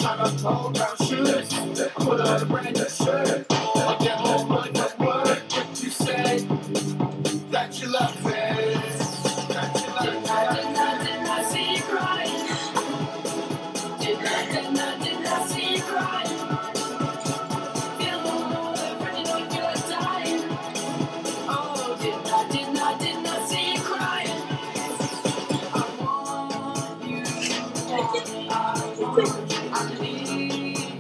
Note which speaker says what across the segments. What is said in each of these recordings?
Speaker 1: shot up tall brown shoes. I put on a brand new shirt. I get more money from work. You said that you love me. That you love me.
Speaker 2: Did not see you crying. Did not see you crying. Feel like dying. Oh, did not see you crying. I want you. I need you.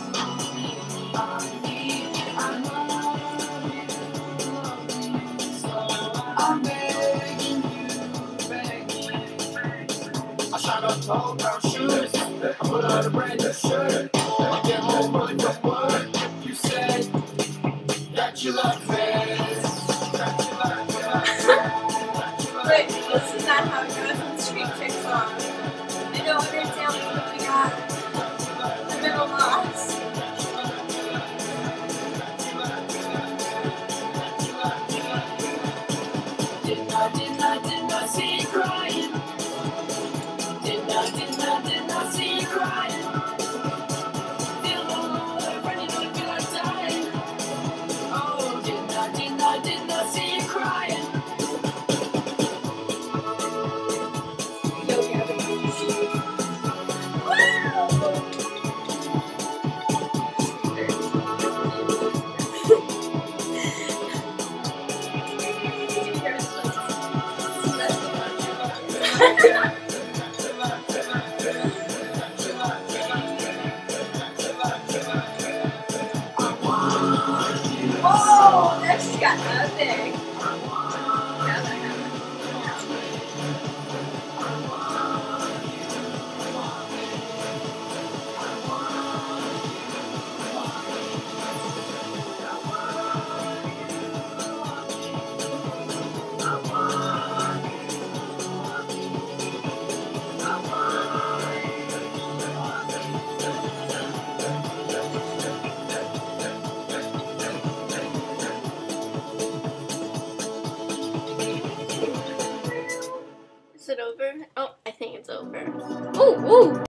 Speaker 2: I'm begging you. I shot up tall brown shoes. I put on a brand